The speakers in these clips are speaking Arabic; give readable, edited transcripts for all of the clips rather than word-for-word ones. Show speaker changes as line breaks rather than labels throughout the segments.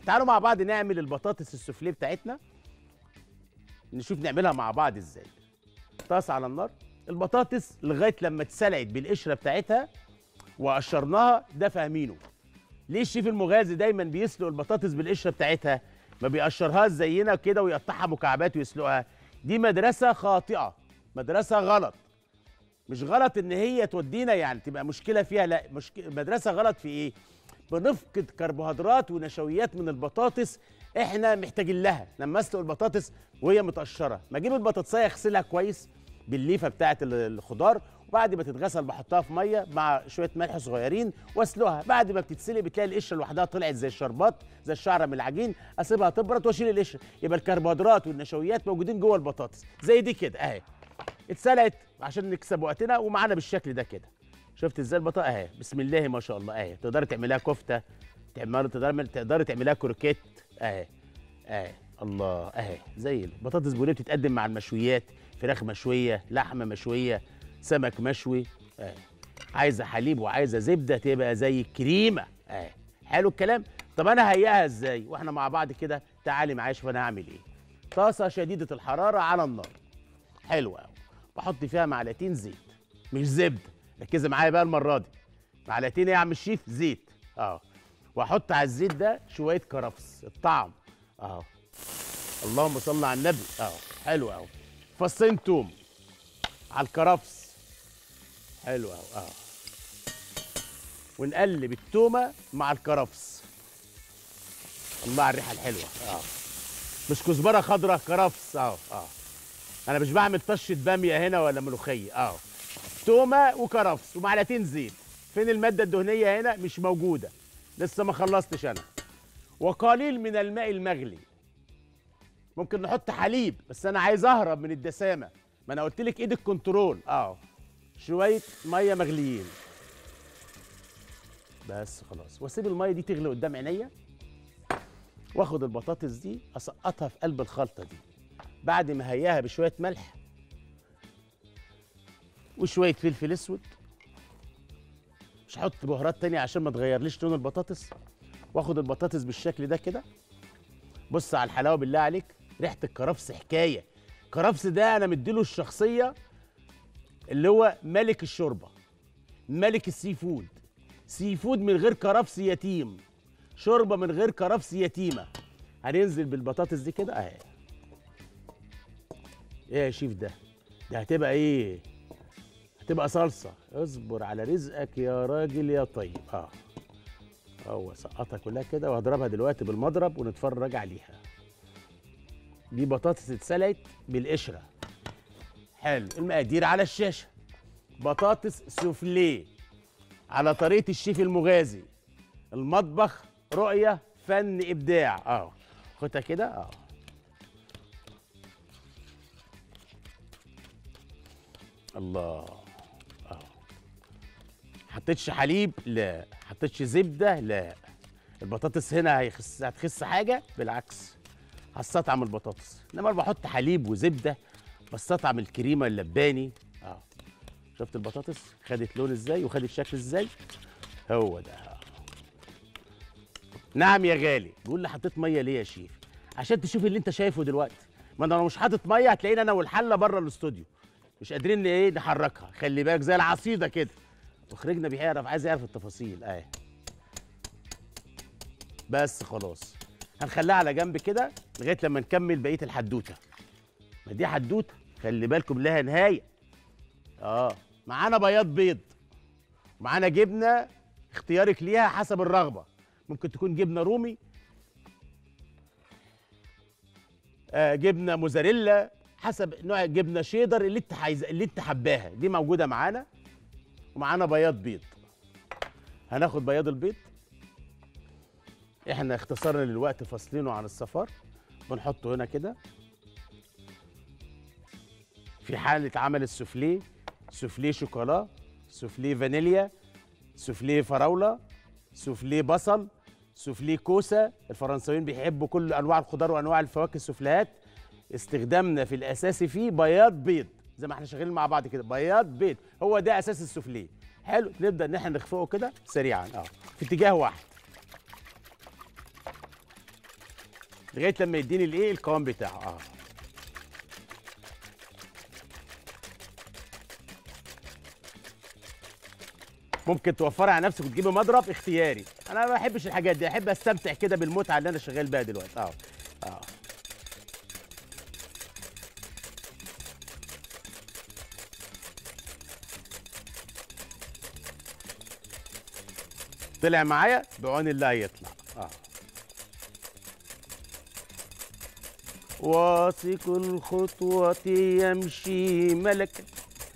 تعالوا مع بعض نعمل البطاطس السوفليه بتاعتنا، نشوف نعملها مع بعض ازاي. طاسه على النار، البطاطس لغايه لما اتسلقت بالقشره بتاعتها وقشرناها ده فاهمينه. ليه الشيف المغازي دايما بيسلق البطاطس بالقشره بتاعتها، ما بيقشرهاش زينا كده ويقطعها مكعبات ويسلقها؟ دي مدرسه خاطئه، مدرسه غلط. مش غلط ان هي تودينا يعني تبقى مشكله فيها، لا، مدرسه غلط في ايه؟ بنفقد كربوهيدرات ونشويات من البطاطس احنا محتاجين لها لما اسلق البطاطس وهي متقشره. ما اجيب البطاطسايه اغسلها كويس بالليفه بتاعه الخضار، وبعد ما تتغسل بحطها في ميه مع شويه ملح صغيرين واسلقها. بعد ما بتتسلق بتلاقي القشره لوحدها طلعت زي الشربات، زي الشعره من العجين. اسيبها تبرد واشيل القشره، يبقى الكربوهيدرات والنشويات موجودين جوه البطاطس زي دي كده اهي. اتسلقت عشان نكسب وقتنا ومعانا بالشكل ده كده. شفت ازاي البطاطا اهي؟ بسم الله ما شاء الله اهي. تقدري تعمليها كفته، تقدري تعمليها كروكيت اهي اهي. الله اهي، زي البطاطس بوريه بتتقدم مع المشويات، فراخ مشويه، لحمه مشويه، سمك مشوي اهي. عايزه حليب وعايزه زبده تبقى زي الكريمه اهي. حلو الكلام. طب انا هيئها ازاي واحنا مع بعض كده؟ تعالي معايا شوف انا هعمل ايه. طاسه شديده الحراره على النار، حلوه قوي. بحط فيها معلقتين زيت، مش زبده، ركزي معايا بقى المره دي. معلقتين ايه يا عم الشيف؟ زيت واحط على الزيت ده شويه كرفس الطعم اللهم صل على النبي حلو قوي. فصين توم على الكرفس، حلو قوي ونقلب التومه مع الكرفس. الله على الريحه الحلوه مش كزبره خضراء، كرفس انا مش بعمل طشه باميه هنا ولا ملوخيه تومه وكرفس ومعلقتين زيت. فين الماده الدهنيه هنا؟ مش موجوده، لسه ما خلصتش انا. وقليل من الماء المغلي. ممكن نحط حليب بس انا عايز اهرب من الدسامه، ما انا قلت لك ايد الكنترول شويه ميه مغليين بس خلاص. واسيب الميه دي تغلي قدام عينيا، واخد البطاطس دي اسقطها في قلب الخلطه دي بعد ما هياها بشويه ملح وشويه فلفل اسود. مش هحط بهارات تانية عشان ما تغيرليش لون البطاطس. واخد البطاطس بالشكل ده كده. بص على الحلاوه بالله عليك، ريحه الكرفس حكايه. الكرفس ده انا مديله الشخصيه اللي هو ملك الشوربه، ملك السي فود. سي فود من غير كرفس يتيم، شوربه من غير كرفس يتيمه. هننزل بالبطاطس دي كده اهي. ايه يا شيف ده هتبقى ايه؟ هتبقى صلصه. اصبر على رزقك يا راجل يا طيب. هو سقطها كلها كده وهضربها دلوقتي بالمضرب ونتفرج عليها. دي بطاطس اتسلقت بالقشره. حلو، المقادير على الشاشه. بطاطس سوفليه على طريقه الشيف المغازي. المطبخ رؤيه، فن، ابداع. خدها كده الله. حطيتش حليب؟ لا. حطيتش زبده؟ لا. البطاطس هنا هتخس حاجه؟ بالعكس، هستطعم البطاطس. انما انا بحط حليب وزبده بستطعم الكريمه اللباني. شفت البطاطس خدت لون ازاي وخدت شكل ازاي؟ هو ده. نعم يا غالي. بيقول لي حطيت ميه ليه يا شيف؟ عشان تشوف اللي انت شايفه دلوقتي. ما انا لو مش حاطط ميه هتلاقيني انا والحله بره الاستوديو مش قادرين نحركها. خلي بالك زي العصيده كده. مخرجنا بيعرف، عايز يعرف التفاصيل بس خلاص. هنخليها على جنب كده لغايه لما نكمل بقيه الحدوته. ما دي حدوته خلي بالكم لها نهايه. معانا بيض، معانا جبنه اختيارك ليها حسب الرغبه. ممكن تكون جبنه رومي، جبنه موزاريلا، حسب نوع الجبنه، شيدر اللي انت عايزه اللي انت حباها دي موجوده معانا. ومعانا بيض. هناخد بياض البيض، احنا اختصرنا للوقت فاصلينه عن الصفار، بنحطه هنا كده. في حالة عمل السوفليه، سوفليه شوكولا، سوفليه فانيليا، سوفليه فراولة، سوفليه بصل، سوفليه كوسة. الفرنساويين بيحبوا كل أنواع الخضار وأنواع الفواكه السوفليهات. استخدامنا في الأساسي فيه بيض زي ما احنا شغالين مع بعض كده. بيض هو ده أساس السوفليه. حلو، نبدأ إن احنا نخفقه كده سريعا في اتجاه واحد. لغايه لما يديني الايه القوام بتاعه. ممكن توفري على نفسك وتجيبي مضرب اختياري. انا ما بحبش الحاجات دي، احب استمتع كده بالمتعه اللي انا شغال بيها دلوقتي. اه طلع معايا بعون الله يطلع. واثق الخطوة يمشي ملكا.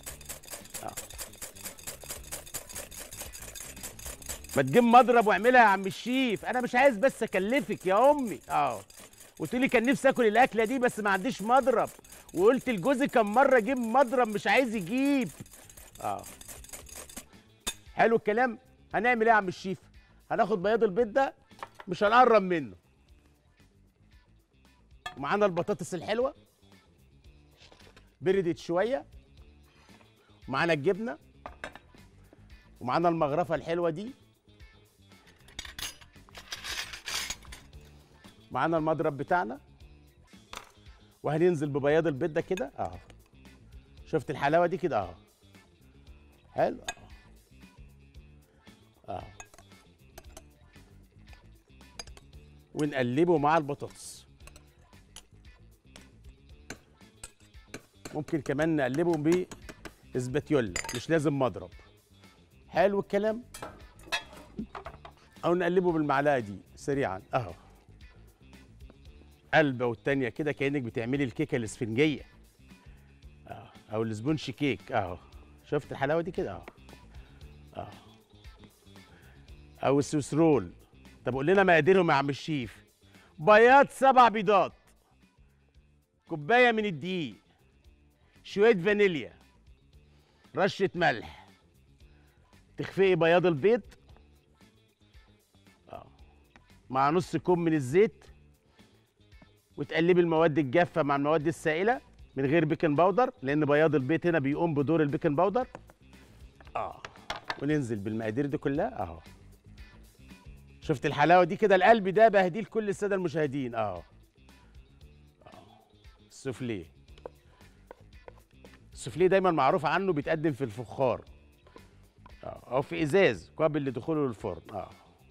ما تجيب مضرب واعملها يا عم الشيف، انا مش عايز بس اكلفك يا امي. قلت لي كان نفسي اكل الاكله دي بس ما عنديش مضرب، وقلت لجوزي كم مره جيب مضرب مش عايز يجيب. حلو الكلام. هنعمل ايه يا عم الشيف؟ هناخد بياض البيض ده مش هنقرب منه، ومعانا البطاطس الحلوه بردت شويه، ومعانا الجبنه، ومعانا المغرفه الحلوه دي، معانا المضرب بتاعنا، وهننزل ببياض البيض ده كده شفت الحلاوه دي كده حلو. ونقلبه مع البطاطس. ممكن كمان نقلبه باسباتيولا، مش لازم مضرب. حلو الكلام. او نقلبه بالمعلقه دي سريعا قلبه والتانيه كده كانك بتعملي الكيكه الاسفنجيه او السبونش كيك. شفت الحلاوه دي كده او السويس رول. طب قول لنا مقاديرهم يا عم الشيف. بياض 7 بيضات، كوبايه من الدقيق، شويه فانيليا، رشه ملح، تخفقي بياض البيض مع نص كوب من الزيت، وتقلبي المواد الجافه مع المواد السائله من غير بيكنج باودر، لان بياض البيض هنا بيقوم بدور البيكنج باودر. وننزل بالمقادير دي كلها شفت الحلاوه دي كده. القلب ده بهديه لكل الساده المشاهدين. السوفليه. السوفليه دايما معروف عنه بيتقدم في الفخار او في ازاز قابل لدخوله للفرن.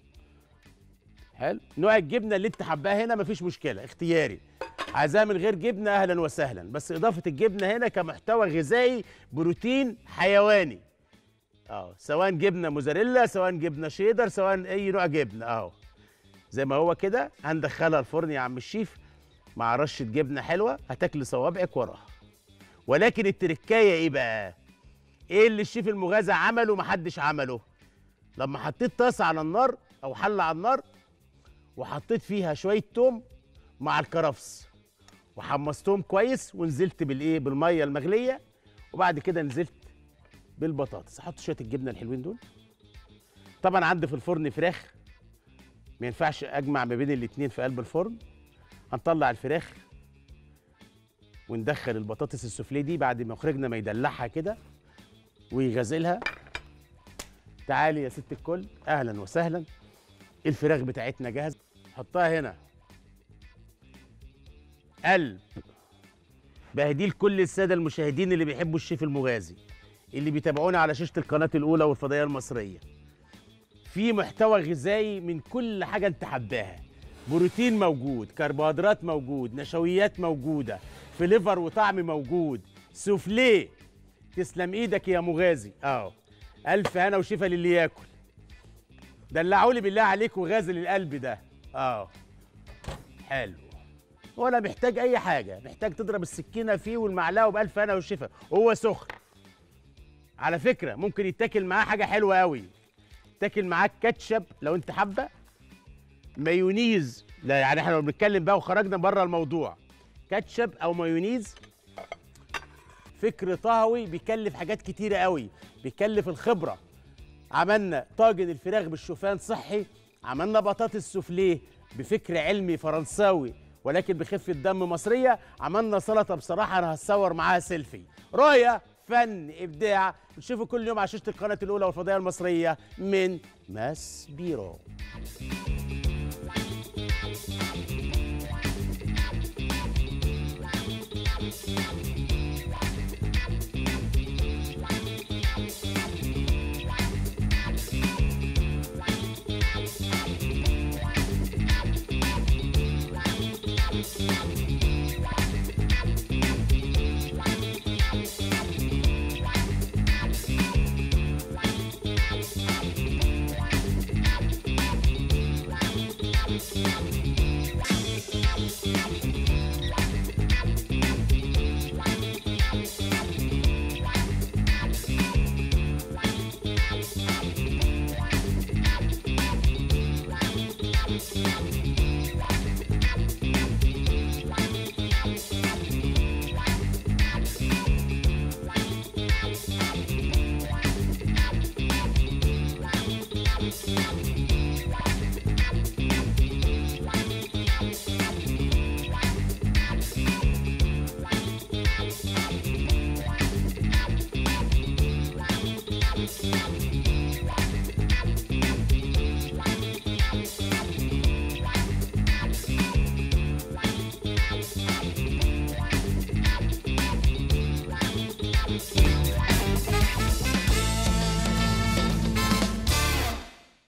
حلو. نوع الجبنه اللي انت حباها هنا مفيش مشكله، اختياري. عايزاها من غير جبنه اهلا وسهلا، بس اضافه الجبنه هنا كمحتوى غذائي بروتين حيواني سواء جبنه موزاريلا، سواء جبنه شيدر، سواء اي نوع جبنه زي ما هو كده. هندخلها الفرن يا عم الشيف مع رشه جبنه حلوه هتاكلي صوابعك وراها. ولكن التركايه ايه بقى؟ ايه اللي الشيف المغازى عمله محدش عمله؟ لما حطيت طاسه على النار او حله على النار وحطيت فيها شويه توم مع الكرفس وحمصتهم كويس، ونزلت بالميه المغليه، وبعد كده نزلت بالبطاطس. احط شويه الجبنه الحلوين دول. طبعا عندي في الفرن فراخ، ما ينفعش اجمع ما بين الاتنين في قلب الفرن. هنطلع الفراخ وندخل البطاطس السوفليه دي بعد ما مخرجنا ما يدلعها كده ويغزلها. تعالي يا ست الكل، اهلا وسهلا. الفراخ بتاعتنا جاهزه، حطها هنا. قلب بهديه لكل الساده المشاهدين اللي بيحبوا الشيف المغازي، اللي بيتابعونا على شاشه القناه الاولى والفضائيه المصريه. في محتوى غذائي من كل حاجه انت حباها، بروتين موجود، كربوهيدرات موجود، نشويات موجوده، فليفر وطعم موجود، سوفليه. تسلم ايدك يا مغازي. الف هنا وشفا للي ياكل. دلعولي بالله عليك وغازل القلب ده. حلو. ولا محتاج اي حاجه، محتاج تضرب السكينه فيه والمعلقه وبالف هنا والشفا. هو سخن على فكره، ممكن يتاكل معاه حاجه حلوه قوي. يتاكل معاه كاتشب لو انت حابه، مايونيز. لا يعني احنا لو بنتكلم بقى وخرجنا بره الموضوع، كاتشب او مايونيز فكر طهوي بيكلف حاجات كتيره قوي، بيكلف الخبره. عملنا طاجن الفراخ بالشوفان صحي، عملنا بطاطس سوفليه بفكر علمي فرنساوي ولكن بخفه دم مصريه، عملنا سلطه بصراحه انا هتصور معاها سيلفي. رؤيه، فن، ابداع. نشوفه كل يوم على شاشه القناه الاولى والفضائيه المصريه من ماسبيرو.